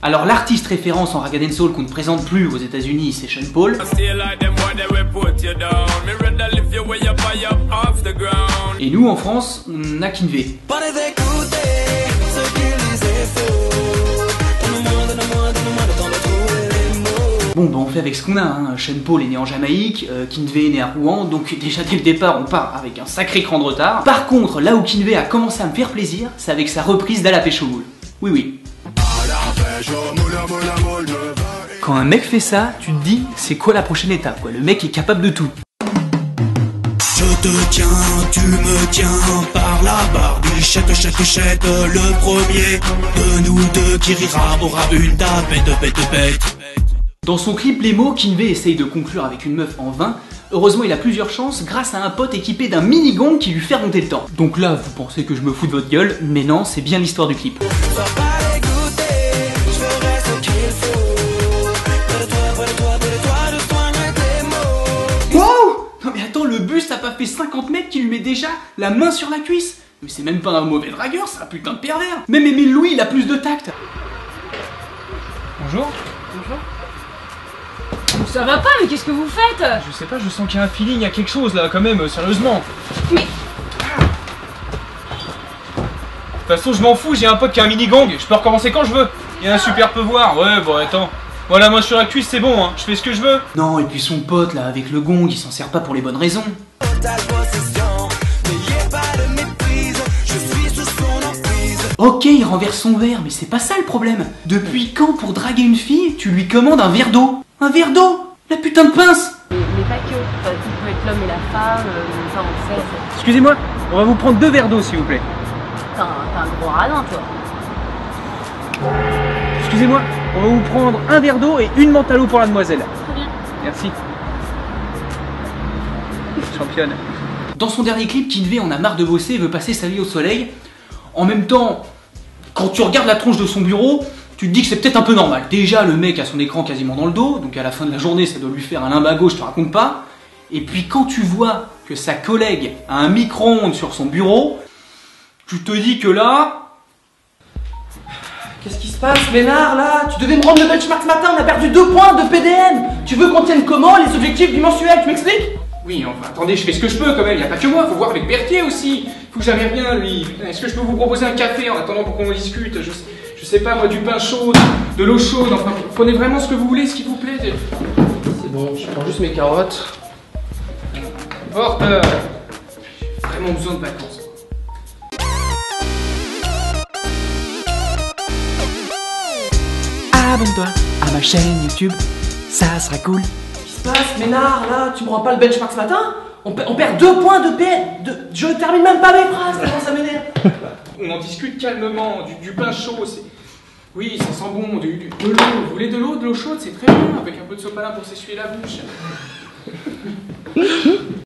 Alors l'artiste référence en Rag & Soul qu'on ne présente plus aux États-Unis, c'est Sean Paul. Et nous en France, on a Kinvey. Bon, bah on fait avec ce qu'on a, hein. Sean Paul est né en Jamaïque, Kinvey est né à Rouen, donc déjà dès le départ on part avec un sacré cran de retard. Par contre, là où Kinvey a commencé à me faire plaisir, c'est avec sa reprise d'À la pêche au moule. Oui oui. Quand un mec fait ça, tu te dis, c'est quoi la prochaine étape, quoi. Le mec est capable de tout. Je te tiens, tu me tiens par la barbichette, le premier de nous deux qui rira aura une tapette. Dans son clip Les mots, Kinvey essaye de conclure avec une meuf en vain. Heureusement, il a plusieurs chances grâce à un pote équipé d'un mini-gong qui lui fait remonter le temps. Donc là, vous pensez que je me fous de votre gueule, mais non, c'est bien l'histoire du clip. Wow! Non mais attends, le bus, ça a pas fait 50 mètres qui lui met déjà la main sur la cuisse. Mais c'est même pas un mauvais dragueur, c'est un putain de pervers. Même Émile Louis, il a plus de tact. Bonjour. Bonjour. Ça va pas, mais qu'est-ce que vous faites? Je sais pas, je sens qu'il y a un feeling, il y a quelque chose là quand même, sérieusement. Mais... De toute façon, je m'en fous, j'ai un pote qui a un mini-gang, je peux recommencer quand je veux. Il y a un super pouvoir, ouais, bon attends. Voilà, moi sur la cuisse, c'est bon, hein. Je fais ce que je veux. Non, et puis son pote là, avec le gong, il s'en sert pas pour les bonnes raisons. Ok, il renverse son verre, mais c'est pas ça le problème. Depuis quand, pour draguer une fille, tu lui commandes un verre d'eau? Un verre d'eau? La putain de pince! Mais pas que. Enfin, tout peut être l'homme et la femme, ça on sait. Excusez-moi, on va vous prendre 2 verres d'eau s'il vous plaît. T'as un gros radin, toi. Excusez-moi, on va vous prendre un verre d'eau et une menthe à l'eau pour la demoiselle. Très bien. Merci. Championne. Dans son dernier clip, Kinvey en a marre de bosser et veut passer sa vie au soleil. En même temps, quand tu regardes la tronche de son bureau, tu te dis que c'est peut-être un peu normal. Déjà, le mec a son écran quasiment dans le dos, donc à la fin de la journée, ça doit lui faire un limbago, je te raconte pas. Et puis quand tu vois que sa collègue a un micro-ondes sur son bureau, tu te dis que là... Qu'est-ce qui se passe, Ménard, là? Tu devais me rendre le benchmark ce matin, on a perdu 2 points de PDM. Tu veux qu'on tienne comment les objectifs du mensuel? Tu m'expliques? Oui, enfin, attendez, je fais ce que je peux quand même, y a pas que moi, faut voir avec Berthier aussi. Faut que j'aime rien, lui. Est-ce que je peux vous proposer un café en attendant pour qu'on discute? Je sais pas, moi, du pain chaud, de l'eau chaude, enfin, prenez vraiment ce que vous voulez, s'il vous plaît. C'est bon, je prends juste mes carottes. Porteur. Vraiment besoin de vacances. Abonne-toi à ma chaîne YouTube, ça sera cool. Qu'est-ce qui se passe, Ménard, là? Tu me rends pas le benchmark ce matin? On perd 2 points de PM. Je termine même pas mes phrases, tellement ça m'énerve. On en discute calmement, du pain chaud, c'est... Oui, ça sent bon, de l'eau. Vous voulez de l'eau chaude, c'est très bien, avec un peu de sopalin pour s'essuyer la bouche.